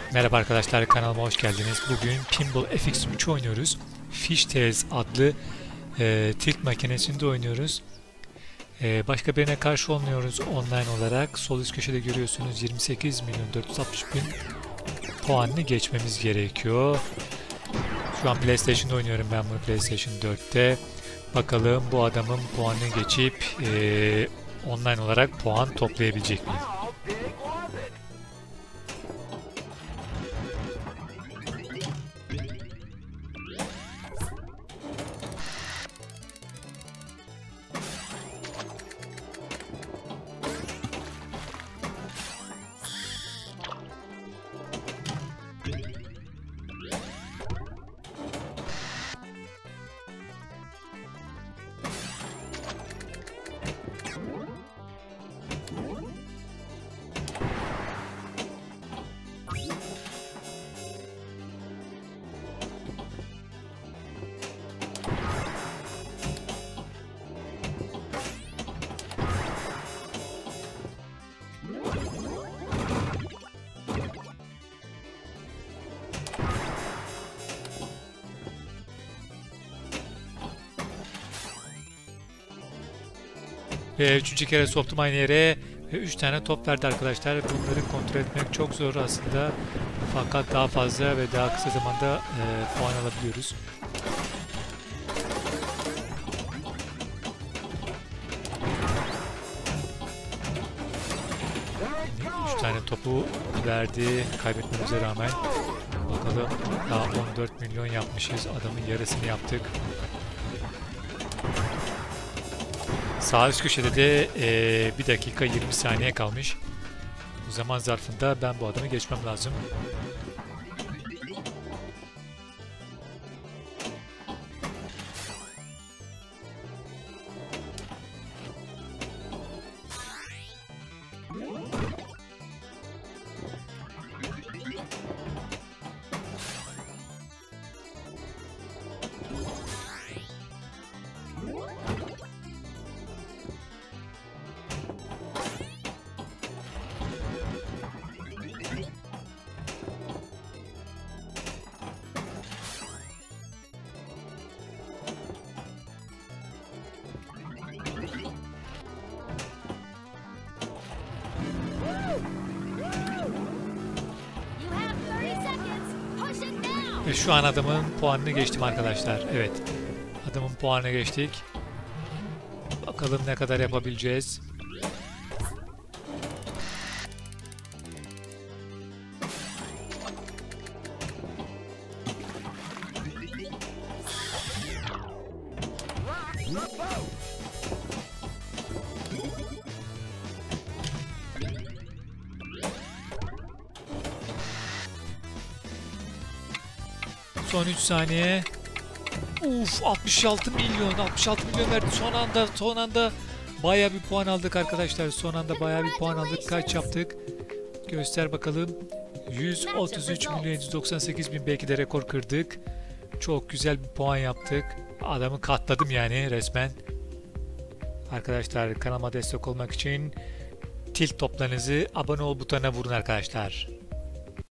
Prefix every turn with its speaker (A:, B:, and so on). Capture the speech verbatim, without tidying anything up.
A: Merhaba arkadaşlar, kanalıma hoş geldiniz. Bugün Pinball F X üç oynuyoruz. Fishtails adlı e, tilt makinesinde oynuyoruz. E, başka birine karşı oynuyoruz online olarak. Sol üst köşede görüyorsunuz yirmi sekiz milyon dört yüz altmış bin puanını geçmemiz gerekiyor. Şu an PlayStation'da oynuyorum ben bunu, PlayStation dörtte. Bakalım bu adamın puanını geçip e, online olarak puan toplayabilecek miyim? Ve üçüncü kere soktum aynı yere ve üç tane top verdi arkadaşlar. Bunları kontrol etmek çok zor aslında. Fakat daha fazla ve daha kısa zamanda e, puan alabiliyoruz. üç tane topu verdi kaybetmemize rağmen. Bakalım, daha on dört milyon yapmışız. Adamın yarısını yaptık. Sağ üst köşede de e, bir dakika yirmi saniye kalmış. Bu zaman zarfında ben bu adamı geçmem lazım. Ve şu an adamın puanını geçtim arkadaşlar. Evet. Adamın puanını geçtik. Bakalım ne kadar yapabileceğiz. Son üç saniye. Uf, altmış altı milyon, altmış altı milyon verdi. Son anda, son anda bayağı bir puan aldık arkadaşlar. Son anda bayağı bir puan aldık. Kaç yaptık? Göster bakalım. yüz otuz üç milyon yedi yüz doksan sekiz bin, belki de rekor kırdık. Çok güzel bir puan yaptık. Adamı katladım yani resmen. Arkadaşlar, kanalıma destek olmak için tilt toplarınızı abone ol butonuna vurun arkadaşlar.